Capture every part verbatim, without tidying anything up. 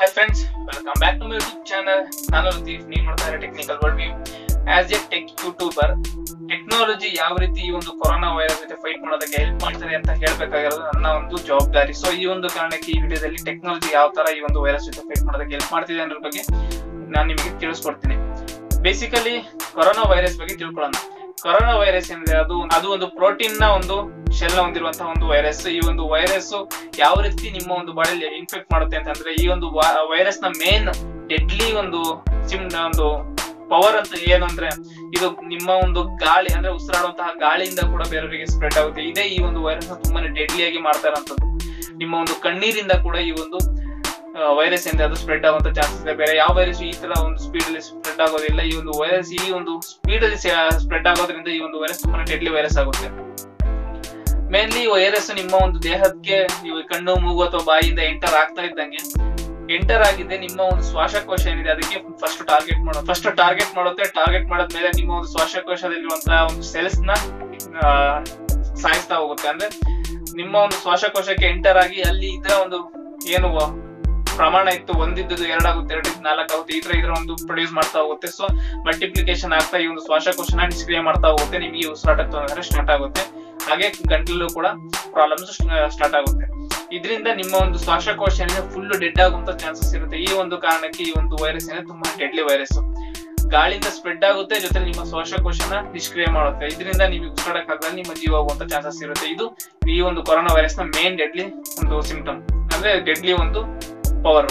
Hi friends, welcome back to my YouTube channel. ನಾನು ಲತೀಫ್, ನೀವು ನೋಡ್ತಾ ಇರೋ technical world view. As a tech YouTuber, technology ಯಾವ ರೀತಿ ಈ ಒಂದು ಕೊರೋನಾ ವೈರಸ್ ಜೊತೆ ಫೈಟ್ ಮಾಡೋದಕ್ಕೆ ಹೆಲ್ಪ್ ಮಾಡ್ತದೆ ಅಂತ ಹೇಳ್ಬೇಕಾಗಿರೋದು ನನ್ನ ಒಂದು ಜವಾಬ್ದಾರಿ. ಸೊ ಈ ಒಂದು ಕಾರಣಕ್ಕೆ ಈ ವಿಡಿಯೋದಲ್ಲಿ ಟೆಕ್ನಾಲಜಿ ಯಾವ ತರ ಈ ಒಂದು ವೈರಸ್ ಜೊತೆ ಫೈಟ್ ಮಾಡೋದಕ್ಕೆ ಹೆಲ್ಪ್ ಮಾಡ್ತಿದೆ ಅನ್ನೋದ್ರ ಬಗ್ಗೆ ನಾನು ನಿಮಗೆ ತಿಳಿಸ್ಕೊಡ್ತೀನಿ. ಬೇಸಿಕಲಿ ಕೊರೋನಾ ವೈರಸ್ ಬಗ್ಗೆ ತಿಳ್ಕೊಳ್ಳೋಣ. ಕೊರೋನಾ ವೈರಸ್ ಅಂದ್ರೆ ಅದು ಅದು ಒಂದು ಪ್ರೋಟೀನ್ ನ ಒಂದು ಶೆಲ್ ನ ಹೊಂದಿರುವಂತಹ ಒಂದು ವೈರಸ್. ಈ ಒಂದು ವೈರಸ್ ಯಾವ ರೀತಿ ನಿಮ್ಮ ಒಂದು ಬಾಡಿಯಲ್ಲಿ ಇನ್ಫೆಕ್ಟ್ ಮಾಡುತ್ತೆ ಅಂತಂದ್ರೆ, ಈ ಒಂದು ವೈರಸ್ ನ ಮೇನ್ ಡೆಡ್ಲಿ ಒಂದು ಸಿಮ್ ಒಂದು ಪವರ್ ಅಂತ ಏನು ಅಂದ್ರೆ, ಇದು ನಿಮ್ಮ ಒಂದು ಗಾಳಿ ಅಂದ್ರೆ ಉಸಿರಾಡುವಂತಹ ಗಾಳಿಯಿಂದ ಕೂಡ ಬೇರೆಯವರಿಗೆ ಸ್ಪ್ರೆಡ್ ಆಗುತ್ತೆ. ಇದೇ ಈ ಒಂದು ವೈರಸ್ ನ ತುಂಬಾನೇ ಡೆಡ್ಲಿ ಆಗಿ ಮಾಡ್ತಾ ಇರೋಂಥದ್ದು. ನಿಮ್ಮ ಒಂದು ಕಣ್ಣೀರಿಂದ ಕೂಡ ಈ ಒಂದು ವೈರಸ್ ಇಂದ ಅದು ಸ್ಪ್ರೆಡ್ ಆಗುವಂತ ಚಾನ್ಸಸ್ ಇದೆ. ಬೇರೆ ಯಾವ ವೈರಸ್ ಈ ತರ ಒಂದು ಸ್ಪೀಡ್ ಅಲ್ಲಿ ಸ್ಪ್ರೆಡ್ ಆಗೋದಿಲ್ಲ. ಈ ಒಂದು ವೈರಸ್ ಈ ಒಂದು ಸ್ಪೀಡ್ ಅಲ್ಲಿ ಸ್ಪ್ರೆಡ್ ಆಗೋದ್ರಿಂದ ಈ ಒಂದು ವೈರಸ್ ತುಂಬಾ ಡೆಡ್ಲಿ ವೈರಸ್ ಆಗುತ್ತೆ. ಮೇನ್ಲಿ ವೈರಸ್ ನಿಮ್ಮ ಒಂದು ದೇಹಕ್ಕೆ ನೀವು ಕಣ್ಣು, ಮೂಗು ಅಥವಾ ಬಾಯಿಯಿಂದ ಎಂಟರ್ ಆಗ್ತಾ ಇದ್ದಂಗೆ ಎಂಟರ್ ಆಗಿದ್ದೆ ನಿಮ್ಮ ಒಂದು ಶ್ವಾಸಕೋಶ ಏನಿದೆ ಅದಕ್ಕೆ ಫಸ್ಟ್ ಟಾರ್ಗೆಟ್ ಮಾಡೋ ಫಸ್ಟ್ ಟಾರ್ಗೆಟ್ ಮಾಡುತ್ತೆ. ಟಾರ್ಗೆಟ್ ಮಾಡದ್ಮೇಲೆ ನಿಮ್ಮ ಒಂದು ಶ್ವಾಸಕೋಶದಲ್ಲಿರುವಂತಹ ಒಂದು ಸೆಲ್ಸ್ ನ ಸಾಯಿಸ್ತಾ ಹೋಗುತ್ತೆ. ಅಂದ್ರೆ ನಿಮ್ಮ ಒಂದು ಶ್ವಾಸಕೋಶಕ್ಕೆ ಎಂಟರ್ ಆಗಿ ಅಲ್ಲಿ ಇದರ ಒಂದು ಏನು ಪ್ರಮಾಣ ಇತ್ತು, ಒಂದಿದ್ದು ಎರಡಾಗುತ್ತೆ, ಎರಡಿದ್ದು ನಾಲ್ಕಾಗುತ್ತೆ, ಈ ತರ ಇದರ ಒಂದು ಪ್ರೊಡ್ಯೂಸ್ ಮಾಡ್ತಾ ಹೋಗುತ್ತೆ. ಸೊ ಮಲ್ಟಿಪ್ಲಿಕೇಶನ್ ಆಗ್ತಾ ಈ ಒಂದು ಶ್ವಾಸಕೋಶನ ನಿಷ್ಕ್ರಿಯ ಮಾಡ್ತಾ ಹೋಗುತ್ತೆ. ನಿಮಗೆ ಉಸಿರಾಟ ತೊಂದರೆ ಸ್ಟಾರ್ಟ್ ಆಗುತ್ತೆ. ಹಾಗೆ ಗಂಟಲಲ್ಲೂ ಕೂಡ ಪ್ರಾಬ್ಲಮ್ಸ್ ಸ್ಟಾರ್ಟ್ ಆಗುತ್ತೆ. ಇದರಿಂದ ನಿಮ್ಮ ಒಂದು ಶ್ವಾಸಕೋಶ ಫುಲ್ ಡೆಡ್ ಆಗುವಂತ ಚಾನ್ಸಸ್ ಇರುತ್ತೆ. ಈ ಒಂದು ಕಾರಣಕ್ಕೆ ಈ ಒಂದು ವೈರಸ್ ಏನಿದೆ ತುಂಬಾ ಡೆಡ್ಲಿ ವೈರಸ್. ಗಾಳಿಯಿಂದ ಸ್ಪ್ರೆಡ್ ಆಗುತ್ತೆ, ಜೊತೆ ನಿಮ್ಮ ಶ್ವಾಸಕೋಶನ ನಿಷ್ಕ್ರಿಯ ಮಾಡುತ್ತೆ. ಇದರಿಂದ ನಿಮಗೆ ಉಸಿರಾಡಕ್ಕಾಗಲ್ಲ, ನಿಮ್ಮ ಜೀವ ಹೋಗುವಂತ ಚಾನ್ಸಸ್ ಇರುತ್ತೆ. ಇದು ಈ ಒಂದು ಕೊರೋನಾ ವೈರಸ್ ನ ಮೇನ್ ಡೆಡ್ಲಿ ಒಂದು ಸಿಂಪ್ಟಮ್, ಅಂದ್ರೆ ಡೆಡ್ಲಿ ಒಂದು ಪವರ್.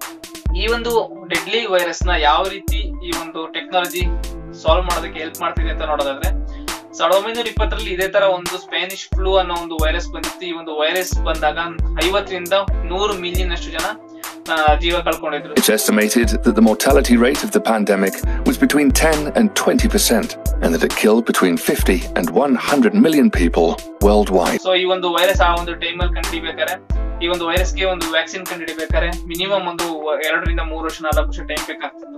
ಈ ಒಂದು ಡೆಡ್ಲಿ ವೈರಸ್ ನ ಯಾವ ರೀತಿ ಈ ಒಂದು ಟೆಕ್ನಾಲಜಿ ಸಾಲ್ವ್ ಮಾಡೋದಕ್ಕೆ ಹೆಲ್ಪ್ ಮಾಡ್ತಿದೆ ಅಂತ ನೋಡೋದಾದ್ರೆ, ಸಾವಿರದ ಒಂಬೈನೂರ ಇಪ್ಪತ್ತರಲ್ಲಿ ಇದೇ ತರ ಒಂದು ಸ್ಪ್ಯಾನಿಷ್ ಫ್ಲೂ ಅನ್ನೋ ಒಂದು ವೈರಸ್ ಬಂದಿತ್ತು. ಈ ಒಂದು ವೈರಸ್ ಬಂದಾಗ ಐವತ್ತರಿಂದ ನೂರು ಮಿಲಿಯನ್ ಅಷ್ಟು ಜನ ಜೀವ ಕಳ್ಕೊಂಡಿದ್ರು. It's estimated that the mortality rate of the pandemic was between ten and twenty percent and that it killed between fifty and one hundred million people worldwide. So ಈ ಒಂದು ವೈರಸ್ ಆ ಒಂದು ಟೈಮ್ ಅಲ್ಲಿ ಕಂಡುಹಿಡಿಬೇಕಾದ್ರೆ, ಈ ಒಂದು ವೈರಸ್ ಗೆ ಒಂದು vaccine ಕಂಡುಹಿಡಿಬೇಕಾದ್ರೆ minimum ಒಂದು ಎರಡರಿಂದ ಮೂರು ವರ್ಷ ನಾಲ್ಕು ವರ್ಷ ಟೈಮ್ ಬೇಕಾಗ್ತಿತ್ತು.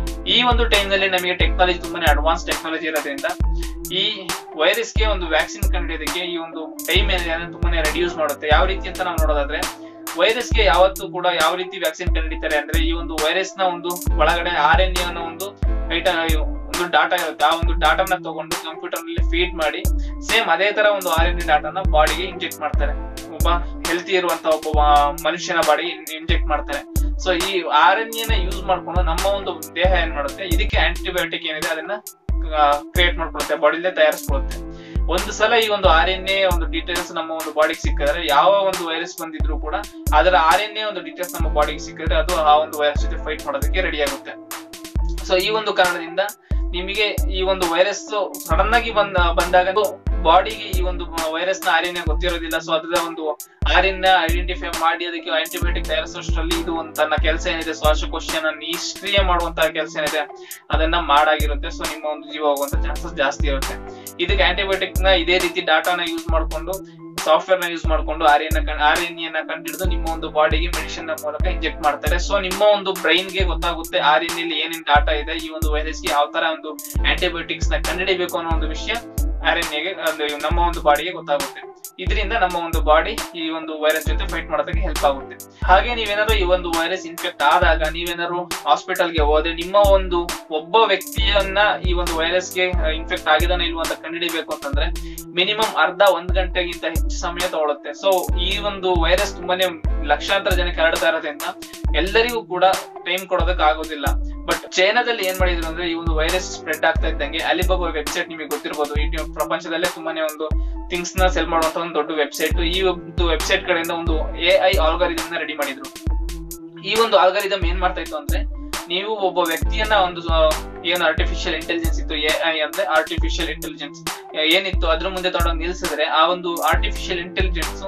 ಈ ಒಂದು ಟೈಮ್ ನಲ್ಲಿ ನಮಗೆ ಟೆಕ್ನಾಲಜಿ ತುಂಬಾನೇ ಅಡ್ವಾನ್ಸ್ ಟೆಕ್ನಾಲಜಿ ಇರೋದ್ರಿಂದ ಈ ವೈರಸ್ ಗೆ ಒಂದು ವ್ಯಾಕ್ಸಿನ್ ಕಂಡುಹಿಡಿಯೋದಕ್ಕೆ ಈ ಒಂದು ಟೈಮ್ ಏನಿದೆ ಅದನ್ನ ತುಂಬಾನೇ ರೆಡ್ಯೂಸ್ ಮಾಡುತ್ತೆ. ಯಾವ ರೀತಿ ಅಂತ ನಾವು ನೋಡೋದಾದ್ರೆ, ವೈರಸ್ ಗೆ ಯಾವತ್ತೂ ಕೂಡ ಯಾವ ರೀತಿ ವ್ಯಾಕ್ಸಿನ್ ಕಂಡುಹಿಡಿತಾರೆ ಅಂದ್ರೆ, ಈ ಒಂದು ವೈರಸ್ ನ ಒಂದು ಒಳಗಡೆ ಆರ್ ಎನ್ ಎ ಅನ್ನೋ ಒಂದು ಐಟಮ್ ಒಂದು ಡಾಟಾ ಇರುತ್ತೆ. ಆ ಒಂದು ಡಾಟಾನ ತಗೊಂಡು ಕಂಪ್ಯೂಟರ್ ನಲ್ಲಿ ಫೀಡ್ ಮಾಡಿ ಸೇಮ್ ಅದೇ ತರ ಒಂದು ಆರ್ ಎನ್ ಎ ಡಾಟಾನ ಬಾಡಿಗೆ ಇಂಜೆಕ್ಟ್ ಮಾಡ್ತಾರೆ. ಒಬ್ಬ ಹೆಲ್ತಿ ಇರುವಂತ ಒಬ್ಬ ಮನುಷ್ಯನ ಬಾಡಿಗೆ ಇಂಜೆಕ್ಟ್ ಮಾಡ್ತಾರೆ. ಸೊ ಈ ಆರ್ ಎನ್ ಎ ನ ಯೂಸ್ ಮಾಡ್ಕೊಂಡು ನಮ್ಮ ಒಂದು ದೇಹ ಏನ್ ಮಾಡುತ್ತೆ, ಇದಕ್ಕೆ ಆಂಟಿಬಯೋಟಿಕ್ ಏನಿದೆ ಅದನ್ನ ಕ್ರಿಯೇಟ್ ಮಾಡ್ಕೊಳುತ್ತೆ, ಬಾಡಿಲೇ ತಯಾರಿಸ್ಕೊಳುತ್ತೆ. ಒಂದು ಸಲ ಈ ಒಂದು ಆರ್ ಎನ್ ಎ ಒಂದು ಡೀಟೇಲ್ಸ್ ನಮ್ಮ ಒಂದು ಬಾಡಿಗೆ ಸಿಕ್ಕಿದ್ರೆ, ಯಾವ ಒಂದು ವೈರಸ್ ಬಂದಿದ್ರು ಕೂಡ ಅದರ ಆರ್ ಎನ್ ಎ ಒಂದು ಡೀಟೇಲ್ಸ್ ನಮ್ಮ ಬಾಡಿಗೆ ಸಿಕ್ಕಿದ್ರೆ ಅದು ಆ ಒಂದು ವೈರಸ್ ಜೊತೆ ಫೈಟ್ ಮಾಡೋದಕ್ಕೆ ರೆಡಿ ಆಗುತ್ತೆ. ಸೊ ಈ ಒಂದು ಕಾರಣದಿಂದ ನಿಮಗೆ ಈ ಒಂದು ವೈರಸ್ ಸಡನ್ ಆಗಿ ಬಂದ ಬಂದಾಗ ಬಾಡಿಗೆ ಈ ಒಂದು ವೈರಸ್ ನ ಆರ್ ಎನ್ ಎ ಗೊತ್ತಿರೋದಿಲ್ಲ. ಸೊ ಅದರ ಒಂದು ಆರ್ ಎನ್ ಎ ಐಡೆಂಟಿಫೈ ಮಾಡಿ ಅದಕ್ಕೆ ಆಂಟಿಬಯೋಟಿಕ್ ತಯಾರಿಸೋಷ್ಟರಲ್ಲಿ ಇದು ಒಂದು ತನ್ನ ಕೆಲಸ ಏನಿದೆ, ಶ್ವಾಸಕೋಶನ ನಿಷ್ಕ್ರಿಯ ಮಾಡುವಂತಹ ಕೆಲಸ ಏನಿದೆ ಅದನ್ನ ಮಾಡಾಗಿರುತ್ತೆ. ಸೊ ನಿಮ್ಮ ಒಂದು ಜೀವ ಹೋಗುವಂತ ಚಾನ್ಸಸ್ ಜಾಸ್ತಿ ಇರುತ್ತೆ. ಇದಕ್ಕೆ ಆಂಟಿಬಯೋಟಿಕ್ ನ ಇದೇ ರೀತಿ ಡಾಟಾನ ಯೂಸ್ ಮಾಡ್ಕೊಂಡು, ಸಾಫ್ಟ್ವೇರ್ ನ ಯೂಸ್ ಮಾಡ್ಕೊಂಡು R N R N A ನ ಕಂಡಿಡಿದು ನಿಮ್ಮ ಒಂದು ಬಾಡಿಗೆ ಮೆಡಿಸಿನ್ ಮೂಲಕ ಇಂಜೆಕ್ಟ್ ಮಾಡ್ತಾರೆ. ಸೊ ನಿಮ್ಮ ಒಂದು ಬ್ರೈನ್ ಗೆ ಗೊತ್ತಾಗುತ್ತೆ ಆರ್ ಎನ್ ಎಲ್ಲಿ ಏನೇನ್ ಡಾಟಾ ಇದೆ, ಈ ಒಂದು ವೈರಸ್ ಗೆ ಯಾವ ತರ ಒಂದು ಆಂಟಿಬಯೋಟಿಕ್ಸ್ ನ ಕಂಡುಹಿಡಿಬೇಕು ಅನ್ನೋ ಒಂದು ವಿಷಯ ಆರ್ ಎನ್ ಎಗೆ ನಮ್ಮ ಒಂದು ಬಾಡಿಗೆ ಗೊತ್ತಾಗುತ್ತೆ. ಇದರಿಂದ ನಮ್ಮ ಒಂದು ಬಾಡಿ ಈ ಒಂದು ವೈರಸ್ ಜೊತೆ ಫೈಟ್ ಮಾಡೋದಕ್ಕೆ ಹೆಲ್ಪ್ ಆಗುತ್ತೆ. ಹಾಗೆ ನೀವೇನಾದ್ರು ಈ ಒಂದು ವೈರಸ್ ಇನ್ಫೆಕ್ಟ್ ಆದಾಗ ನೀವೇನಾದ್ರು ಹಾಸ್ಪಿಟಲ್ ಗೆ ಹೋದ್ರೆ, ನಿಮ್ಮ ಒಂದು ಒಬ್ಬ ವ್ಯಕ್ತಿಯನ್ನ ಈ ಒಂದು ವೈರಸ್ ಗೆ ಇನ್ಫೆಕ್ಟ್ ಆಗಿದಾನೆ ಇಲ್ವಾ ಅಂತ ಕಂಡುಹಿಡಿಬೇಕು ಅಂತಂದ್ರೆ ಮಿನಿಮಮ್ ಅರ್ಧ ಒಂದ್ ಗಂಟೆಗಿಂತ ಹೆಚ್ಚು ಸಮಯ ತಗೊಳುತ್ತೆ. ಸೊ ಈ ಒಂದು ವೈರಸ್ ತುಂಬಾನೇ ಲಕ್ಷಾಂತರ ಜನಕ್ಕೆ ಹರಡ್ತಾ ಇರೋದ್ರಿಂದ ಎಲ್ಲರಿಗೂ ಕೂಡ ಟೈಮ್ ಕೊಡೋದಕ್ಕೆ ಆಗೋದಿಲ್ಲ. ಬಟ್ ಚೈನಾದಲ್ಲಿ ಏನ್ ಮಾಡಿದ್ರು ಅಂದ್ರೆ, ಈ ಒಂದು ವೈರಸ್ ಸ್ಪ್ರೆಡ್ ಆಗ್ತಾ ಇದ್ದಂಗೆ ಅಲಿಬಾಬಾ ವೆಬ್ಸೈಟ್ ನಿಮಗೆ ಗೊತ್ತಿರಬಹುದು, ಈ ಪ್ರಪಂಚದಲ್ಲೇ ತುಂಬಾನೇ ಒಂದು ಥಿಂಗ್ಸ್ ನ ಸೆಲ್ ಮಾಡುವಂತ ಒಂದು ದೊಡ್ಡ ವೆಬ್ಸೈಟ್. ಈ ಒಂದು ವೆಬ್ಸೈಟ್ ಕಡೆಯಿಂದ ಒಂದು ಎ ಐ ಆಲ್ಗಾರಿದಮ್ ನ ರೆಡಿ ಮಾಡಿದ್ರು. ಈ ಒಂದು ಆಲ್ಗಾರಿದಮ್ ಏನ್ ಮಾಡ್ತಾ ಇತ್ತು ಅಂದ್ರೆ, ನೀವು ಒಬ್ಬ ವ್ಯಕ್ತಿಯನ್ನ ಒಂದು ಏನು ಆರ್ಟಿಫಿಷಿಯಲ್ ಇಂಟೆಲಿಜೆನ್ಸ್ ಇತ್ತು, ಎ ಐ ಅಂದ್ರೆ ಆರ್ಟಿಫಿಷಿಯಲ್ ಇಂಟೆಲಿಜೆನ್ಸ್ ಏನಿತ್ತು ಅದ್ರ ಮುಂದೆ ತಗೊಂಡು ನಿಲ್ಸಿದ್ರೆ, ಆ ಒಂದು ಆರ್ಟಿಫಿಷಿಯಲ್ ಇಂಟೆಲಿಜೆನ್ಸ್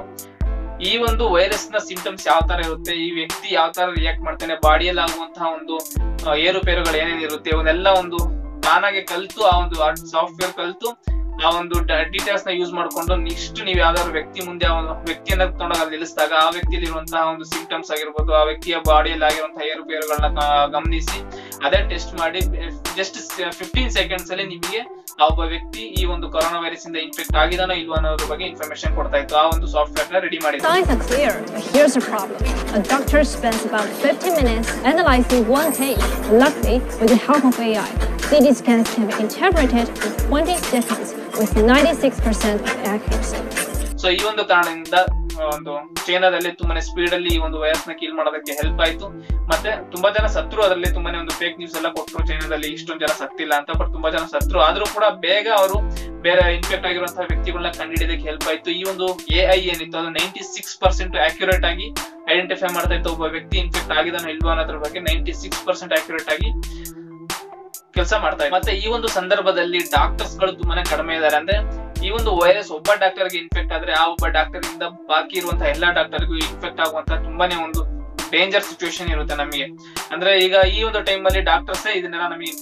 ಈ ಒಂದು ವೈರಸ್ ನ ಸಿಂಪ್ಟಮ್ಸ್ ಯಾವ ತರ ಇರುತ್ತೆ, ಈ ವ್ಯಕ್ತಿ ಯಾವ ತರ ರಿಯಾಕ್ಟ್ ಮಾಡ್ತಾನೆ, ಬಾಡಿಯಲ್ಲಿ ಆಗುವಂತಹ ಒಂದು ಏರುಪೇರುಗಳು ಏನೇನಿರುತ್ತೆ ಇವನ್ನೆಲ್ಲ ಒಂದು ತಾನಾಗೆ ಕಲಿತು, ಆ ಒಂದು ಸಾಫ್ಟ್ವೇರ್ ಕಲಿತು ಆ ಒಂದು ಡೀಟೇಲ್ಸ್ ನ ಯೂಸ್ ಮಾಡ್ಕೊಂಡು ನೆಕ್ಸ್ಟ್ ನೀವು ಯಾವ್ದಾದ್ರು ವ್ಯಕ್ತಿ ಮುಂದೆ ಆ ಒಂದು ವ್ಯಕ್ತಿಯನ್ನ ತಗೊಂಡಾಗ ಅಲ್ಲಿ ನಿಲ್ಲಿಸಿದಾಗ ಆ ವ್ಯಕ್ತಿಯಲ್ಲಿ ಇರುವಂತಹ ಒಂದು ಸಿಂಪ್ಟಮ್ಸ್ ಆಗಿರ್ಬೋದು, ಆ ವ್ಯಕ್ತಿಯ ಬಾಡಿಯಲ್ಲಿ ಆಗಿರುವಂತಹ ಏರುಪೇರುಗಳನ್ನ ಗಮನಿಸಿ ಅದೇ ಟೆಸ್ಟ್ ಮಾಡಿ ಜಸ್ಟ್ ಫಿಫ್ಟೀನ್ ಸೆಕೆಂಡ್ಸ್ ಅಲ್ಲಿ ನಿಮಗೆ ಆ ಒಬ್ಬ ವ್ಯಕ್ತಿ ಈ ಒಂದು ಕೊರೋನಾ ವೈರಸ್ ಇಂದ ಇನ್ಫೆಕ್ಟ್ ಆಗಿದಾನೋ ಇಲ್ವಾ ಅನ್ನೋದ್ರ ಬಗ್ಗೆ ಇನ್ಫಾರ್ಮೇಶನ್ ಕೊಡ್ತಾ ಇತ್ತು. ಆ ಒಂದು ಸಾಫ್ಟ್ವೇರ್ ನ ರೆಡಿ ಮಾಡಿದ್ರು. Signs are clear, but here's the problem. A doctor spends about fifty minutes analyzing one case. Luckily, with the help of A I, C T scans can be interpreted in twenty seconds with ninety-six percent of accuracy. So ಈ ಒಂದು ಕಾರಣದಿಂದ ಒಂದು ಚೈನಾದಲ್ಲಿ ತುಂಬಾನೇ speed ಅಲ್ಲಿ ಈ ಒಂದು virus ನ kill ಮಾಡೋದಕ್ಕೆ ಹೆಲ್ಪ್ ಆಯ್ತು. ಮತ್ತೆ ತುಂಬಾ ಜನ ಸತ್ರು, ಅದರಲ್ಲಿ ತುಂಬಾನೇ ಒಂದು ಫೇಕ್ ನ್ಯೂಸ್ ಎಲ್ಲ ಕೊಟ್ಟರು ಚೈನಾದಲ್ಲಿ ಇಷ್ಟೊಂದು ಜನ ಸತ್ತಿಲ್ಲ ಅಂತ, ಬಟ್ ತುಂಬಾ ಜನ ಸತ್ರು. ಆದ್ರೂ ಕೂಡ ಬೇಗ ಅವರು ಬೇರೆ ಇನ್ಫೆಕ್ಟ್ ಆಗಿರುವಂತಹ ವ್ಯಕ್ತಿಗಳನ್ನ ಕಂಡುಹಿಡಿಯೋದಕ್ಕೆ ಹೆಲ್ಪ್ ಆಯ್ತು. ಈ ಒಂದು ಎ ಐ ಏನಿತ್ತು ಅದು ನೈಂಟಿ ಸಿಕ್ಸ್ ಪರ್ಸೆಂಟ್ ಅಕ್ಯುರೇಟ್ ಆಗಿ ಐಡೆಂಟಿಫೈ ಮಾಡ್ತಾ ಇತ್ತು ಒಬ್ಬ ವ್ಯಕ್ತಿ ಇನ್ಫೆಕ್ಟ್ ಆಗಿದಾನೋ ಇಲ್ವಾ ಅನ್ನೋದ್ರ ಬಗ್ಗೆ ನೈಂಟಿ ಸಿಕ್ಸ್ ಪರ್ಸೆಂಟ್ ಅಕ್ಯುರೇಟ್ ಆಗಿ ಕೆಲಸ ಮಾಡ್ತಾ ಇದೆ. ಮತ್ತೆ ಈ ಒಂದು ಸಂದರ್ಭದಲ್ಲಿ ಡಾಕ್ಟರ್ಸ್ ಗಳು ತುಂಬಾನೇ ಕಡಿಮೆ ಇದ್ದಾರೆ. ಅಂದ್ರೆ ಈ ಒಂದು ವೈರಸ್ ಒಬ್ಬ ಡಾಕ್ಟರ್ಗೆ ಇನ್ಫೆಕ್ಟ್ ಆದ್ರೆ ಆ ಒಬ್ಬ ಡಾಕ್ಟರ್ ಇಂದ ಬಾಕಿ ಇರುವಂತಹ ಎಲ್ಲಾ ಡಾಕ್ಟರ್ಗೂ ಇನ್ಫೆಕ್ಟ್ ಆಗುವಂತ ತುಂಬಾನೇ ಒಂದು ಡೇಂಜರ್ ಸಿಚುವೇಶನ್ ಇರುತ್ತೆ ನಮಗೆ. ಅಂದ್ರೆ ಈಗ ಈ ಒಂದು ಟೈಮ್ ಅಲ್ಲಿ ಡಾಕ್ಟರ್ಸ್ ಇದನ್ನೆಲ್ಲ ನಮಗೆ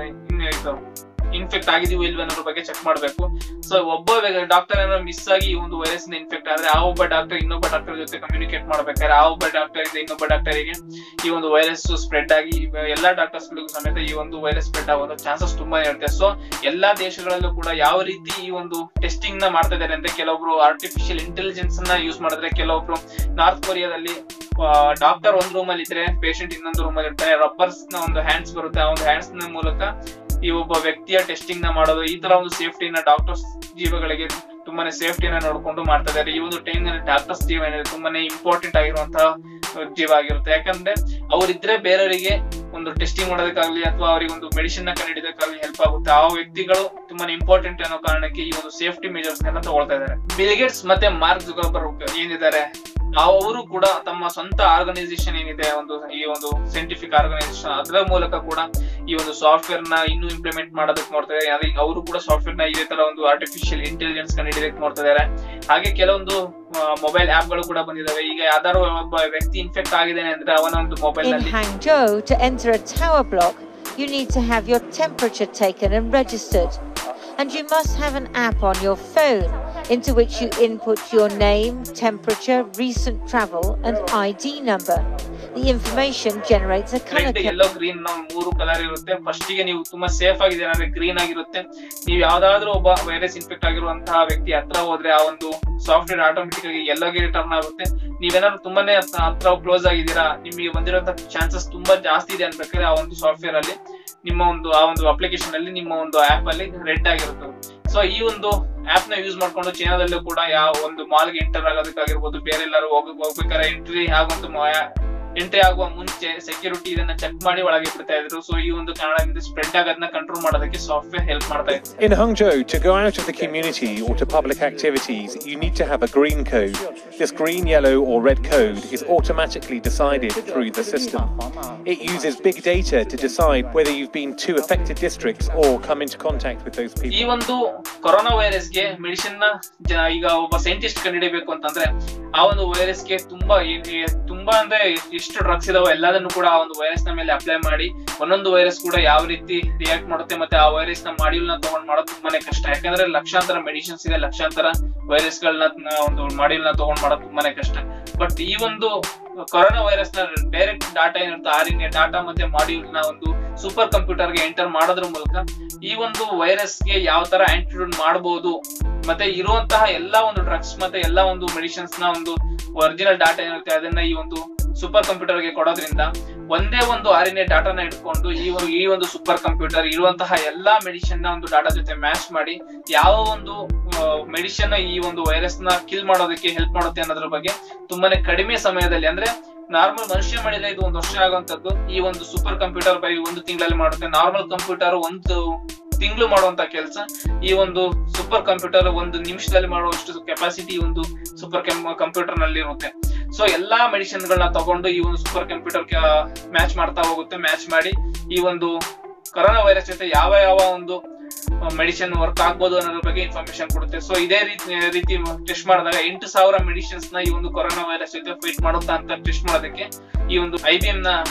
ಇನ್ಫೆಕ್ಟ್ ಆಗಿದೀವಿ ಇಲ್ವ ಅನ್ನೋದ್ರ ಬಗ್ಗೆ ಚೆಕ್ ಮಾಡ್ಬೇಕು. ಸೊ ಒಬ್ಬ ಡಾಕ್ಟರ್ ಏನೋ ಮಿಸ್ ಆಗಿ ಈ ಒಂದು ವೈರಸ್ ಇನ್ಫೆಕ್ಟ್ ಆದ್ರೆ ಆ ಒಬ್ಬ ಡಾಕ್ಟರ್ ಇನ್ನೊಬ್ಬ ಡಾಕ್ಟರ್ ಜೊತೆ ಕಮ್ಯುನಿಕೇಟ್ ಮಾಡ್ಬೇಕಾದ್ರೆ ಆ ಒಬ್ಬ ಡಾಕ್ಟರ್ ಇಂದ ಇನ್ನೊಬ್ಬ ಡಾಕ್ಟರಿಗೆ ಈ ಒಂದು ವೈರಸ್ ಸ್ಪ್ರೆಡ್ ಆಗಿ ಎಲ್ಲಾ ಡಾಕ್ಟರ್ಸ್ ಗಳಿಗೂ ಸಮೇತ ಈ ಒಂದು ವೈರಸ್ ಸ್ಪ್ರೆಡ್ ಆಗುವ ಚಾನ್ಸಸ್ ತುಂಬಾ ಇರುತ್ತೆ. ಸೊ ಎಲ್ಲಾ ದೇಶಗಳಲ್ಲೂ ಕೂಡ ಯಾವ ರೀತಿ ಈ ಒಂದು ಟೆಸ್ಟಿಂಗ್ ನ ಮಾಡ್ತಾ ಇದಾರೆ ಅಂದ್ರೆ ಕೆಲವೊಬ್ರು ಆರ್ಟಿಫಿಷಿಯಲ್ ಇಂಟೆಲಿಜೆನ್ಸ್ ನ ಯೂಸ್ ಮಾಡಿದ್ರೆ, ಕೆಲವೊಬ್ರು ನಾರ್ತ್ ಕೊರಿಯಾದಲ್ಲಿ ಡಾಕ್ಟರ್ ಒಂದ್ ರೂಮ್ ಅಲ್ಲಿ ಇದ್ರೆ ಪೇಷಂಟ್ ಇನ್ನೊಂದು ರೂಮ್ ಅಲ್ಲಿ ಇರ್ತಾರೆ, ರಬ್ಬರ್ಸ್ ನ ಒಂದು ಹ್ಯಾಂಡ್ಸ್ ಬರುತ್ತೆ, ಆ ಒಂದು ಹ್ಯಾಂಡ್ಸ್ ನ ಮೂಲಕ ಈ ಒಬ್ಬ ವ್ಯಕ್ತಿಯ ಟೆಸ್ಟಿಂಗ್ ನ ಮಾಡೋದು, ಈ ತರ ಒಂದು ಸೇಫ್ಟಿನ ಡಾಕ್ಟರ್ಸ್ ಜೀವಗಳಿಗೆ ತುಂಬಾನೇ ಸೇಫ್ಟಿನ ನೋಡ್ಕೊಂಡು ಮಾಡ್ತಾ ಇದ್ದಾರೆ. ಈ ಒಂದು ಟೈಮ್ ನಲ್ಲಿ ಡಾಕ್ಟರ್ಸ್ ಜೀವ ಏನಿದೆ ತುಂಬಾನೇ ಇಂಪಾರ್ಟೆಂಟ್ ಆಗಿರುವಂತಹ ಜೀವ ಆಗಿರುತ್ತೆ. ಯಾಕಂದ್ರೆ ಅವರಿದ್ರೆ ಬೇರೆಯವರಿಗೆ ಒಂದು ಟೆಸ್ಟಿಂಗ್ ಮಾಡೋದಕ್ಕಾಗ್ಲಿ ಅಥವಾ ಅವರಿಗೆ ಒಂದು ಮೆಡಿಸಿನ್ ನ ಕಂಡುಹಿಡಿಯೋದಕ್ಕಾಗ್ಲಿ ಹೆಲ್ಪ್ ಆಗುತ್ತೆ. ಆ ವ್ಯಕ್ತಿಗಳು ತುಂಬಾನೇ ಇಂಪಾರ್ಟೆಂಟ್ ಅನ್ನೋ ಕಾರಣಕ್ಕೆ ಈ ಒಂದು ಸೇಫ್ಟಿ ಮೆಜರ್ಸ್ ಗಳನ್ನ ತಗೊಳ್ತಾ ಇದ್ದಾರೆ. ಬಿಲ್ ಗೇಟ್ಸ್ ಮತ್ತೆ ಮಾರ್ಕ್ ಜುಕರ್ಬರ್ಗ್ ಏನಿದ್ದಾರೆ ಅವರು ಕೂಡ ತಮ್ಮ ಸ್ವಂತ ಆರ್ಗನೈಸೇಷನ್ ಏನಿದೆ ಒಂದು ಈ ಒಂದು ಸೈಂಟಿಫಿಕ್ ಆರ್ಗನೈಸೇಷನ್ ಅದರ ಮೂಲಕ ಕೂಡ ಈ ಒಂದು ಸಾಫ್ಟ್ವೇರ್ ನ ಇನ್ನು ಇಂಪ್ಲಿಮೆಂಟ್ ಮಾಡೋದಕ್ಕೆ ನೋಡ್ತಾ ಇದ್ದಾರೆ. ಅವರು ಕೂಡ ಸಾಫ್ಟ್ವೇರ್ ನ ಇದೇ ತರ ಒಂದು ಆರ್ಟಿಫಿಷಿಯಲ್ ಇಂಟೆಲಿಜೆನ್ಸ್ ಕಂಡುಹಿಡಿಯೋದಕ್ಕೆ ನೋಡ್ತಾ ಇದ್ದಾರೆ. ಹಾಗೆ ಕೆಲವೊಂದು ಮೊಬೈಲ್ ಆಪ್ ಗಳು ಕೂಡ ಬಂದಿದ್ದಾವೆ. ಈಗ ಯಾವ್ದಾದ್ರು ಒಬ್ಬ ವ್ಯಕ್ತಿ ಇನ್ಫೆಕ್ಟ್ ಆಗಿದ್ದಾನೆ ಅಂದ್ರೆ ಅವನ ಒಂದು ಮೊಬೈಲ್ ನಲ್ಲಿ In Hangzhou, to enter a tower block, you need to have your temperature taken and registered. And you must have an app on your phone into which you input your name, temperature, recent travel and I D number. The information generates a color. Yellow, green ಮೂರು colour ಇರುತ್ತೆ. First ಗೆ ನೀವು ತುಂಬಾ safe ಆಗಿದ್ದೀರಾ ಅಂದ್ರೆ green ಆಗಿರುತ್ತೆ. ನೀವು ಯಾವ್ದಾದ್ರು ಒಬ್ಬ ವೈರಸ್ ಇನ್ಫೆಕ್ಟ್ ಆಗಿರುವಂತಹ ವ್ಯಕ್ತಿ ಹತ್ರ ಹೋದ್ರೆ ಆ ಒಂದು ಸಾಫ್ಟ್ವೇರ್ ಆಟೋಮೆಟಿಕ್ ಆಗಿ ಯೆಲ್ಲೋಗೆ ಟರ್ನ್ ಆಗುತ್ತೆ. ನೀವೇನಾದ್ರು ತುಂಬಾನೇ ಹತ್ರ ಕ್ಲೋಸ್ ಆಗಿದ್ದೀರಾ, ನಿಮಗೆ ಬಂದಿರುವಂತಹ ಚಾನ್ಸಸ್ ತುಂಬಾ ಜಾಸ್ತಿ ಇದೆ ಅನ್ಬೇಕಾದ್ರೆ ಆ ಒಂದು ಸಾಫ್ಟ್ವೇರ್ ಅಲ್ಲಿ ನಿಮ್ಮ ಒಂದು ಆ ಒಂದು ಅಪ್ಲಿಕೇಶನ್ ಅಲ್ಲಿ ನಿಮ್ಮ ಒಂದು ಆಪ್ ಅಲ್ಲಿ ರೆಡ್ ಆಗಿರುತ್ತೆ. ಸೊ ಈ ಒಂದು ಆಪ್ ನ ಯೂಸ್ ಮಾಡ್ಕೊಂಡು ಚೈನಾದಲ್ಲೂ ಕೂಡ ಯಾವ ಒಂದು ಮಾಲ್ ಗೆ ಎಂಟರ್ ಆಗೋದಕ್ಕಾಗಿರ್ಬೋದು, ಬೇರೆ ಎಲ್ಲರೂ ಹೋಗ ಹೋಗ್ಬೇಕಾದ್ರೆ ಎಂಟ್ರಿ ಆಗುವಂತ ಎಂಟ್ರಿ ಆಗುವ ಮುಂಚೆ ಸೆಕ್ಯೂರಿಟಿ ಇದನ್ನ ಚೆಕ್ ಮಾಡಿ ಒಳಗೆ ಬಿಡ್ತಾ ಇದ್ರು. ಸೊ ಈ ಒಂದು ಕಾರಣದಿಂದ ಸ್ಪ್ರೆಡ್ ಆಗೋದನ್ನ ಕಂಟ್ರೋಲ್ ಮಾಡೋದಕ್ಕೆ ಸಾಫ್ಟ್ವೇರ್ ಹೆಲ್ಪ್ ಮಾಡ್ತಾ ಇತ್ತು. In Hangzhou, to go out of the community or to public activities, you need to have a green code. This green, yellow or red code is automatically decided through the system. It uses big data to decide whether you've been to affected districts or come into contact with those people. ಈ ಒಂದು corona virus ಗೆ medicine ನ ಈಗ ಒಬ್ಬ scientist ಕಂಡುಹಿಡಿಯಬೇಕು ಅಂತಂದ್ರೆ ಆ ಒಂದು ವೈರಸ್ ಗೆ ತುಂಬಾ ತುಂಬಾ ಅಂದ್ರೆ ಎಷ್ಟು ಡ್ರಗ್ಸ್ ಇದಾವೆ ಎಲ್ಲದನ್ನು ಕೂಡ ಆ ಒಂದು ವೈರಸ್ ನ ಮೇಲೆ ಅಪ್ಲೈ ಮಾಡಿ ಒಂದೊಂದು ವೈರಸ್ ಕೂಡ ಯಾವ ರೀತಿ ರಿಯಾಕ್ಟ್ ಮಾಡುತ್ತೆ ಮತ್ತೆ ಆ ವೈರಸ್ ನ ಮಾಡ್ಯೂಲ್ ನ ತಗೊಂಡ್ ಮಾಡೋದು ತುಂಬಾನೇ ಕಷ್ಟ. ಯಾಕಂದ್ರೆ ಲಕ್ಷಾಂತರ ಮೆಡಿಸಿನ್ಸ್ ಇದೆ, ಲಕ್ಷಾಂತರ ವೈರಸ್ ಗಳನ್ನ ಒಂದು ಮಾಡ್ಯೂಲ್ ನ ತಗೊಂಡ್ ಮಾಡೋದು ತುಂಬಾನೇ ಕಷ್ಟ. ಬಟ್ ಈ ಒಂದು ಕೊರೋನಾ ವೈರಸ್ ನ ಡೈರೆಕ್ಟ್ ಡಾಟಾ ಏನಿರುತ್ತೆ ಆರ್ ಎನ್ ಎ ಡಾಟಾ ಮತ್ತೆ ಮಾಡ್ಯೂಲ್ ನ ಒಂದು ಸೂಪರ್ ಕಂಪ್ಯೂಟರ್ ಗೆ ಎಂಟರ್ ಮಾಡೋದ್ರ ಮೂಲಕ ಈ ಒಂದು ವೈರಸ್ ಗೆ ಯಾವ ತರ ಆಂಟಿಡೋಟ್ ಮಾಡಬಹುದು ಮತ್ತೆ ಇರುವಂತಹ ಎಲ್ಲಾ ಒಂದು ಡ್ರಗ್ಸ್ ಮತ್ತೆ ಎಲ್ಲಾ ಒಂದು ಮೆಡಿಸಿನ್ಸ್ ನ ಒಂದು ಒರಿಜಿನಲ್ ಡಾಟಾ ಏನಿರುತ್ತೆ ಅದನ್ನ ಈ ಒಂದು ಸೂಪರ್ ಕಂಪ್ಯೂಟರ್ ಗೆ ಕೊಡೋದ್ರಿಂದ ಒಂದೇ ಒಂದು ಆರ್ ಎನ್ ಎ ಡಾಟಾನ ಇಟ್ಕೊಂಡು ಈ ಈ ಒಂದು ಸೂಪರ್ ಕಂಪ್ಯೂಟರ್ ಇರುವಂತಹ ಎಲ್ಲಾ ಮೆಡಿಸಿನ್ ನ ಒಂದು ಡಾಟಾ ಜೊತೆ ಮ್ಯಾಚ್ ಮಾಡಿ ಯಾವ ಒಂದು ಮೆಡಿಸಿನ್ ಈ ಒಂದು ವೈರಸ್ ನ ಕಿಲ್ ಮಾಡೋದಕ್ಕೆ ಹೆಲ್ಪ್ ಮಾಡುತ್ತೆ ಅನ್ನೋದ್ರ ಬಗ್ಗೆ ತುಂಬಾನೇ ಕಡಿಮೆ ಸಮಯದಲ್ಲಿ ಅಂದ್ರೆ ನಾರ್ಮಲ್ ಮನುಷ್ಯ ಮಾಡಿದ್ರೆ ಇದು ಒಂದು ವರ್ಷ ಆಗುವಂತದ್ದು ಈ ಒಂದು ಸೂಪರ್ ಕಂಪ್ಯೂಟರ್ ಬೈ ಒಂದು ತಿಂಗಳಲ್ಲಿ ಮಾಡುತ್ತೆ. ನಾರ್ಮಲ್ ಕಂಪ್ಯೂಟರ್ ಒಂದು ತಿಂಗಳು ಮಾಡುವಂತ ಕೆಲಸ ಈ ಒಂದು ಸೂಪರ್ ಕಂಪ್ಯೂಟರ್ ಒಂದು ನಿಮಿಷದಲ್ಲಿ ಮಾಡುವಷ್ಟು ಕೆಪಾಸಿಟಿ ಒಂದು ಸೂಪರ್ ಕಂಪ್ಯೂಟರ್ ನಲ್ಲಿ ಇರುತ್ತೆ. ಸೊ ಎಲ್ಲಾ ಮೆಡಿಸಿನ್ ಗಳನ್ನ ತಗೊಂಡು ಈ ಒಂದು ಸೂಪರ್ ಕಂಪ್ಯೂಟರ್ ಮ್ಯಾಚ್ ಮಾಡ್ತಾ ಹೋಗುತ್ತೆ. ಮ್ಯಾಚ್ ಮಾಡಿ ಈ ಒಂದು ಕೊರೋನಾ ವೈರಸ್ ಜೊತೆ ಯಾವ ಯಾವ ಒಂದು ಮೆಡಿಸಿನ್ ವರ್ಕ್ ಆಗ್ಬೋದು ಅನ್ನೋದ್ರ ಬಗ್ಗೆ ಇನ್ಫಾರ್ಮೇಶನ್ ಕೊಡುತ್ತೆ. ಸೊ ಇದೇ ರೀತಿ ರೀತಿ ಟೆಸ್ಟ್ ಮಾಡಿದಾಗ ಎಂಟು ಸಾವಿರ ಮೆಡಿಸಿನ್ಸ್ ನ ಈ ಒಂದು ಕೊರೋನಾ ವೈರಸ್ ಜೊತೆ ಫೈಟ್ ಮಾಡುತ್ತಾ ಅಂತ ಟೆಸ್ಟ್ ಮಾಡೋದಕ್ಕೆ ಈ ಒಂದು ಐ ಬಿ ಎಂ ನ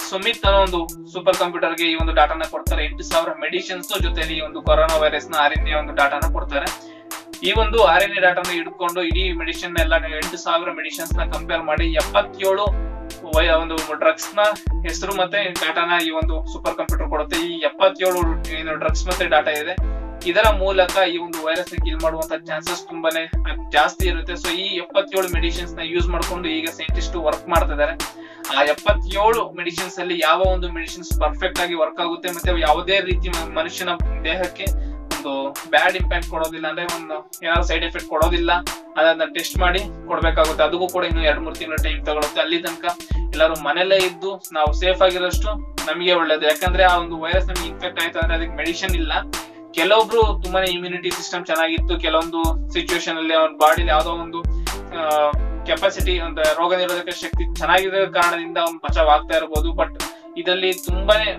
ಸುಮಿತ್ ಅನ್ನೋ ಒಂದು ಸೂಪರ್ ಕಂಪ್ಯೂಟರ್ ಗೆ ಈ ಒಂದು ಡಾಟಾನ ಕೊಡ್ತಾರೆ. ಎಂಟು ಸಾವಿರ ಮೆಡಿಸಿನ್ಸ್ ಜೊತೆಲಿ ಈ ಒಂದು ಕೊರೋನಾ ವೈರಸ್ ನ ಆರ್ ಎನ್ ಎ ಒಂದು ಡಾಟಾನ ಕೊಡ್ತಾರೆ. ಈ ಒಂದು ಆರ್ ಎನ್ ಎ ಡಾಟಾನ ಹಿಡ್ಕೊಂಡು ಇಡೀ ಮೆಡಿಸಿನ್ ಎಲ್ಲ ಎಂಟು ಸಾವಿರ ಮೆಡಿಸಿನ್ಸ್ ನ ಕಂಪೇರ್ ಮಾಡಿ ಎಪ್ಪತ್ತೇಳು ಒಂದು ಡ್ರಗ್ಸ್ ನ ಹೆಸರು ಮತ್ತೆ ಡಾಟಾನ ಈ ಒಂದು ಸೂಪರ್ ಕಂಪ್ಯೂಟರ್ ಕೊಡುತ್ತೆ. ಈ ಎಪ್ಪತ್ತೇಳು ಏನು ಡ್ರಗ್ಸ್ ಮತ್ತೆ ಡಾಟಾ ಇದೆ, ಇದರ ಮೂಲಕ ಈ ಒಂದು ವೈರಸ್ ನ ಕಿಲ್ ಮಾಡುವಂತ ಚಾನ್ಸಸ್ ತುಂಬಾನೇ ಜಾಸ್ತಿ ಇರುತ್ತೆ. ಸೊ ಈ ಎಪ್ಪತ್ತೇಳು ಮೆಡಿಸಿನ್ಸ್ ನ ಯೂಸ್ ಮಾಡ್ಕೊಂಡು ಈಗ ಸೈಂಟಿಸ್ಟ್ ವರ್ಕ್ ಮಾಡ್ತಾ ಇದಾರೆ. ಆ ಎಪ್ಪತ್ತೇಳು ಮೆಡಿಸಿನ್ಸ್ ಅಲ್ಲಿ ಯಾವ ಒಂದು ಮೆಡಿಸಿನ್ಸ್ ಪರ್ಫೆಕ್ಟ್ ಆಗಿ ವರ್ಕ್ ಆಗುತ್ತೆ ಮತ್ತೆ ಯಾವುದೇ ರೀತಿ ಮನುಷ್ಯನ ದೇಹಕ್ಕೆ ಒಂದು ಬ್ಯಾಡ್ ಇಂಪ್ಯಾಕ್ಟ್ ಕೊಡೋದಿಲ್ಲ, ಅಂದ್ರೆ ಒಂದು ಏನಾದ್ರು ಸೈಡ್ ಎಫೆಕ್ಟ್ ಕೊಡೋದಿಲ್ಲ, ಅದನ್ನ ಟೆಸ್ಟ್ ಮಾಡಿ ಕೊಡ್ಬೇಕಾಗುತ್ತೆ. ಅದಕ್ಕೂ ಕೂಡ ಇನ್ನು ಎರಡ್ ಮೂರು ತಿಂಗಳ ಟೈಮ್ ತಗೊಳುತ್ತೆ. ಅಲ್ಲಿ ತನಕ ಎಲ್ಲರೂ ಮನೆಯಲ್ಲೇ ಇದ್ದು ನಾವು ಸೇಫ್ ಆಗಿರೋಷ್ಟು ನಮಗೆ ಒಳ್ಳೇದು. ಯಾಕಂದ್ರೆ ಆ ಒಂದು ವೈರಸ್ ನಮಗೆ ಇನ್ಫೆಕ್ಟ್ ಆಯ್ತು ಅಂದ್ರೆ ಅದಕ್ಕೆ ಮೆಡಿಸಿನ್ ಇಲ್ಲ. ಕೆಲವೊಬ್ರು ತುಂಬಾನೇ ಇಮ್ಯುನಿಟಿ ಸಿಸ್ಟಮ್ ಚೆನ್ನಾಗಿತ್ತು, ಕೆಲವೊಂದು ಸಿಚುವೇಶನ್ ಅಲ್ಲಿ ಅವ್ರ ಬಾಡಿಲಿ ಯಾವ್ದೋ ಒಂದು ಕೆಪಾಸಿಟಿ ಒಂದು ರೋಗ ನಿರೋಧಕ ಶಕ್ತಿ ಚೆನ್ನಾಗಿರೋ ಕಾರಣದಿಂದ ಅವ್ನು ಬಚಾವ್ ಆಗ್ತಾ ಇರ್ಬೋದು. ಬಟ್ ಇದರಲ್ಲಿ ತುಂಬಾನೇ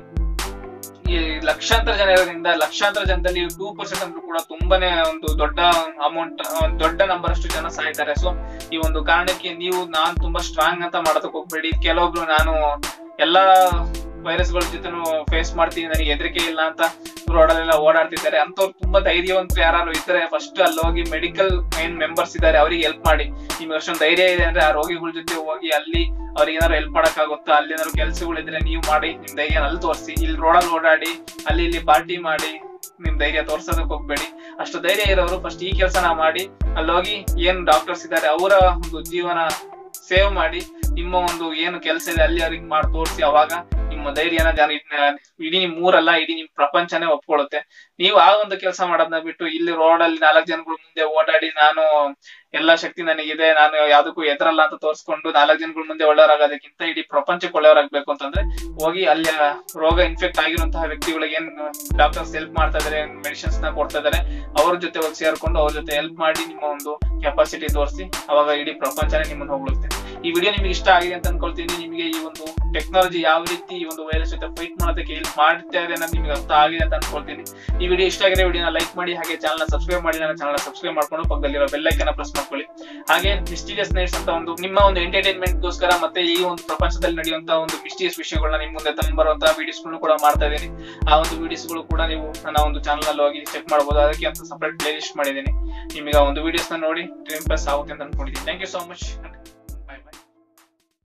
ಈ ಲಕ್ಷಾಂತರ ಜನ ಇರೋದ್ರಿಂದ ಲಕ್ಷಾಂತರ ಜನದಲ್ಲಿ ಟೂ ಪರ್ಸೆಂಟ್ ಅಂದ್ರೂ ಕೂಡ ತುಂಬಾನೇ ಒಂದು ದೊಡ್ಡ ಅಮೌಂಟ್ ದೊಡ್ಡ ನಂಬರ್ ಅಷ್ಟು ಜನ ಸಾಯ್ತಾರೆ. ಸೊ ಈ ಒಂದು ಕಾರಣಕ್ಕೆ ನೀವು ನಾನ್ ತುಂಬಾ ಸ್ಟ್ರಾಂಗ್ ಅಂತ ಮಾಡೋದಕ್ಕೆ ಹೋಗ್ಬೇಡಿ. ಕೆಲವೊಬ್ರು ನಾನು ಎಲ್ಲಾ ವೈರಸ್ ಗಳ ಜೊತೆ ಫೇಸ್ ಮಾಡ್ತೀನಿ, ನನಗೆ ಹೆದರಿಕೆ ಇಲ್ಲ ಅಂತ ರೋಡಲ್ಲೆಲ್ಲ ಓಡಾಡ್ತಿದ್ದಾರೆ. ಅಂತವ್ರು ತುಂಬಾ ಧೈರ್ಯವಂತರು ಯಾರು ಇದ್ದಾರೆ ಫಸ್ಟ್ ಅಲ್ಲಿ ಹೋಗಿ ಮೆಡಿಕಲ್ ಮೇನ್ ಮೆಂಬರ್ಸ್ ಇದ್ದಾರೆ ಅವ್ರಿಗೆ ಹೆಲ್ಪ್ ಮಾಡಿ. ನಿಮ್ಗೆ ಅಷ್ಟೊಂದು ಧೈರ್ಯ ಇದೆ ಅಂದ್ರೆ ಆ ರೋಗಿಗಳ ಜೊತೆ ಹೋಗಿ ಅಲ್ಲಿ ಅವ್ರಿಗೆ ಏನಾದ್ರು ಹೆಲ್ಪ್ ಮಾಡಕ್ ಆಗುತ್ತಾ, ಅಲ್ಲಿ ಏನಾದ್ರು ಕೆಲ್ಸಗಳಿದ್ರೆ ನೀವು ಮಾಡಿ ನಿಮ್ ಧೈರ್ಯ ಅಲ್ಲಿ ತೋರಿಸಿ. ಇಲ್ಲಿ ರೋಡಲ್ಲಿ ಓಡಾಡಿ ಅಲ್ಲಿ ಇಲ್ಲಿ ಪಾರ್ಟಿ ಮಾಡಿ ನಿಮ್ ಧೈರ್ಯ ತೋರ್ಸೋದಕ್ ಹೋಗ್ಬೇಡಿ. ಅಷ್ಟು ಧೈರ್ಯ ಇರೋರು ಫಸ್ಟ್ ಈ ಕೆಲಸನ ಮಾಡಿ ಅಲ್ಲಿ ಹೋಗಿ ಏನ್ ಡಾಕ್ಟರ್ಸ್ ಇದ್ದಾರೆ ಅವರ ಒಂದು ಜೀವನ ಸೇವ್ ಮಾಡಿ ನಿಮ್ಮ ಒಂದು ಏನು ಕೆಲಸ ಇದೆ ಅಲ್ಲಿ ಅವ್ರಿಗೆ ಮಾಡಿ ತೋರಿಸಿ. ಅವಾಗ ನಿಮ್ಮ ಧೈರ್ಯನ ಜನ ಇಡೀ ನಿಮ್ ಊರಲ್ಲ ಇಡೀ ನಿಮ್ ಪ್ರಪಂಚನೇ ಒಪ್ಕೊಳ್ಳುತ್ತೆ. ನೀವು ಆ ಒಂದು ಕೆಲಸ ಮಾಡೋದನ್ನ ಬಿಟ್ಟು ಇಲ್ಲಿ ರೋಡಲ್ಲಿ ನಾಲ್ಕು ಜನಗಳ ಮುಂದೆ ಓಡಾಡಿ ನಾನು ಎಲ್ಲಾ ಶಕ್ತಿ ನನಗಿದೆ, ನಾನು ಯಾವ್ದಕ್ಕೂ ಎದುರಲ್ಲ ಅಂತ ತೋರಿಸ್ಕೊಂಡು ನಾಲ್ಕು ಜನಗಳ ಮುಂದೆ ಒಳ್ಳೆಯವರಾಗೋದಕ್ಕಿಂತ ಇಡೀ ಪ್ರಪಂಚಕ್ಕೆ ಒಳ್ಳೆಯವರಾಗಬೇಕು ಅಂತಂದ್ರೆ ಹೋಗಿ ಅಲ್ಲಿ ರೋಗ ಇನ್ಫೆಕ್ಟ್ ಆಗಿರುವಂತಹ ವ್ಯಕ್ತಿಗಳಿಗೆ ಏನ್ ಡಾಕ್ಟರ್ಸ್ ಹೆಲ್ಪ್ ಮಾಡ್ತಾ ಇದಾರೆ, ಮೆಡಿಸಿನ್ಸ್ ನ ಕೊಡ್ತಾ ಇದಾರೆ, ಅವ್ರ ಜೊತೆ ಹೋಗಿ ಸೇರ್ಕೊಂಡು ಅವ್ರ ಜೊತೆ ಹೆಲ್ಪ್ ಮಾಡಿ ನಿಮ್ಮ ಒಂದು ಕೆಪಾಸಿಟಿ ತೋರಿಸಿ. ಅವಾಗ ಇಡೀ ಪ್ರಪಂಚನೇ ನಿಮ್ಮನ್ನು ಹೋಗ್ಳುತ್ತೆ. ಈ ವಿಡಿಯೋ ನಿಮ್ಗೆ ಇಷ್ಟ ಆಗಿದೆ ಅಂತ ಅನ್ಕೊಳ್ತೀನಿ. ನಿಮಗೆ ಈ ಒಂದು ಟೆಕ್ನಾಲಜಿ ಯಾವ ರೀತಿ ಈ ಒಂದು ವೈರಸ್ ಜೊತೆ ಫೈಟ್ ಮಾಡೋದಕ್ಕೆ ಹೆಲ್ಪ್ ಮಾಡ್ತಾ ಇದೆ ಅನ್ನೋದು ನಿಮ್ಗೆ ಅರ್ಥ ಆಗಿದೆ ಅಂತ ಅನ್ಕೊಳ್ತೀನಿ. ಈ ವಿಡಿಯೋ ಇಷ್ಟ ಆಗಿದೆ ವಿಡಿಯೋನ ಲೈಕ್ ಮಾಡಿ, ಹಾಗೆ ಚಾನಲ್ ಸಬ್ಸ್ಕ್ರೈಬ್ ಮಾಡಿ, ನನ್ನ ಚಾನಲ್ ಸಬ್ಸ್ಕ್ರೈಬ್ ಮಾಡ್ಕೊಂಡು ಪಕ್ಕದಲ್ಲಿರೋ ಬೆಲ್ ಐಕಾನ್ ಪ್ರೆಸ್ ಮಾಡ್ಕೊಳ್ಳಿ. ಹಾಗೆ ಮಿಸ್ಟೀರಿಯಸ್ ನೈಟ್ಸ್ ಅಂತ ಒಂದು ನಿಮ್ಮ ಒಂದು ಎಂಟರ್ಟೈನ್ಮೆಂಟ್ ಗೋಸ್ಕರ ಮತ್ತೆ ಈ ಒಂದು ಪ್ರಪಂಚದಲ್ಲಿ ನಡೆಯುವಂತಹ ಒಂದು ಮಿಸ್ಟೀರಿಯಸ್ ವಿಷಯಗಳನ್ನ ನಿಮ್ ಮುಂದೆ ತಂದು ಬರುವಂತಹ ವಿಡಿಯೋಸ್ ಕೂಡ ಮಾಡ್ತಾ ಇದ್ದೀನಿ. ಆ ಒಂದು ವಿಡಿಯೋಸ್ ಗಳು ಕೂಡ ನೀವು ನನ್ನ ಒಂದು ಚಾನಲ್ ಅಲ್ಲಿ ಹೋಗಿ ಚೆಕ್ ಮಾಡಬಹುದು. ಅದಕ್ಕೆ ಅಂತ ಸಪರೇಟ್ ಪ್ಲೇ ಲಿಸ್ಟ್ ಮಾಡಿದ್ದೀನಿ. ನಿಮಗೆ ಆ ಒಂದು ವಿಡಿಯೋಸ್ ನ ನೋಡಿ ಟೈಮ್ ಪಾಸ್ ಆಗುತ್ತೆ ಅಂತ ಅನ್ಕೊಂಡಿದ್ದೀನಿ. Thank you so much.